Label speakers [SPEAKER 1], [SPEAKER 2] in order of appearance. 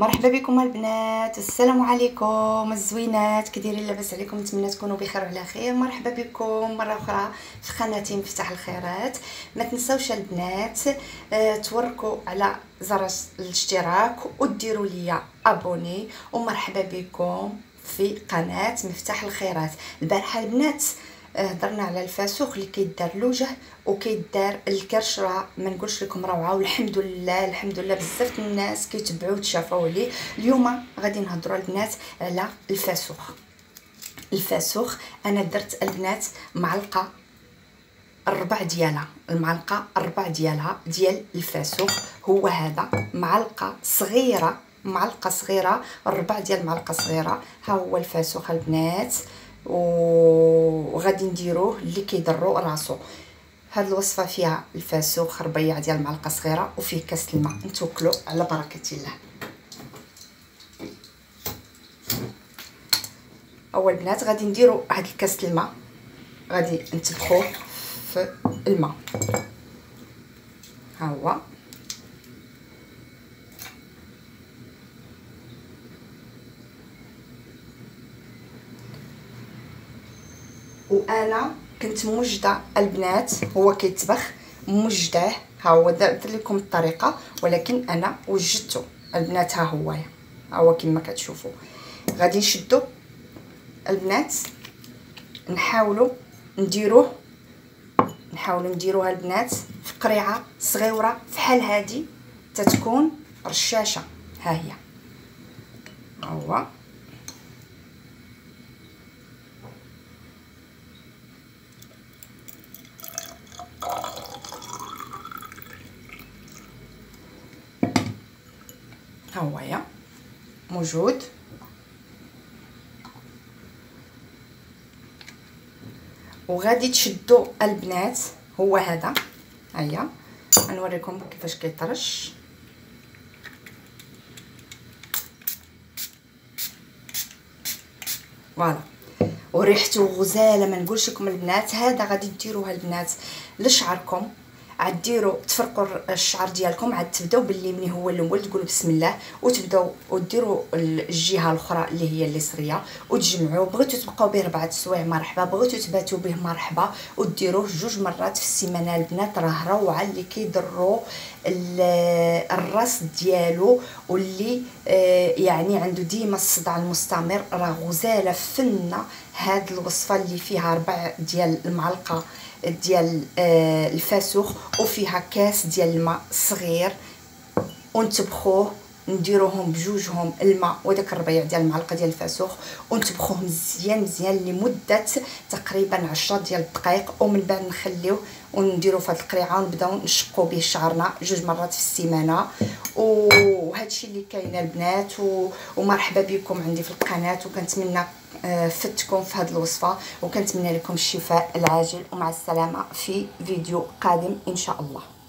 [SPEAKER 1] مرحبا بكم البنات، السلام عليكم الزوينات، كي دايرين؟ لاباس عليكم؟ نتمنى تكونوا بخير وعلى خير. مرحبا بكم مره اخرى في قناتي مفتاح الخيرات. ما تنساوش البنات توركوا على زر الاشتراك وديروا لي ابوني، ومرحبا بكم في قناه مفتاح الخيرات. البارحه البنات هضرنا على الفاسوخ اللي كيدار الوجه وكيدار الكرش، راه ما نقولش لكم روعه، والحمد لله الحمد لله بزاف الناس كيتبعوا وتشافوا عليه. اليوم غادي نهضروا البنات على الفاسوخ. انا درت البنات معلقه الربع ديالها، المعلقه الربع ديالها ديال الفاسوخ هو هذا، معلقه صغيره الربع ديال معلقه صغيره. ها هو الفاسوخ البنات، وغادي نديروه اللي كيضروا راسو. هاد الوصفه فيها الفاسوخ ربيع ديال معلقه صغيره وفيه كاس الماء. نتوكلوا على بركه الله. اول بنات غادي نديروا هاد الكاس الماء، غادي نطبخوه في الماء. ها هو وانا كنت موجده البنات، هو كيتبخ موجداه. ها هو درت لكم الطريقه، ولكن انا وجدته البنات. ها هو كما كتشوفوا. غادي نشدو البنات، نحاولوا نديروه البنات في قريعه صغيره فحال هادي تتكون رشاشه. ها هي هو يا موجود. وغادي تشدوا البنات، هو هذا. هيا غنوريكم كيفاش كيطرش. فوالا، وريحته غزاله ما نقولش لكم البنات. هذا غادي ديروها البنات لشعركم، عاد ديروا تفرقوا الشعر ديالكم، عاد تبداو باللي مني هو الاول تقولوا بسم الله، وتبداو وديروا الجهه الاخرى اللي هي اليسريه وتجمعوا. بغيتوا تبقاو به 4 سوايع مرحبا، بغيتوا تباتوا به مرحبا، وديروه 2 مرات في السيمانه البنات. راه روعه اللي كيضروا الراس ديالو، واللي يعني عنده ديما الصداع المستمر. راه غزاله فنه هاد الوصفه اللي فيها 4 ديال المعلقه ديال الفاسوخ وفيها كاس ديال الماء صغير، ونطبخوه نديروهم بجوجهم الماء وداك الربيع ديال المعلقه ديال الفاسوخ، ونطبخوه مزيان لمده تقريبا 10 ديال الدقائق، ومن بعد نخليوه ونديرو في هاد القريعه ونبداو نشقو به شعرنا 2 مرات في السيمانه. وهادشي اللي كاين البنات، ومرحبا بكم عندي في القناه، وكنتمنى فتكم في هذه الوصفه، وكنتمنى لكم الشفاء العاجل، ومع السلامه في فيديو قادم ان شاء الله.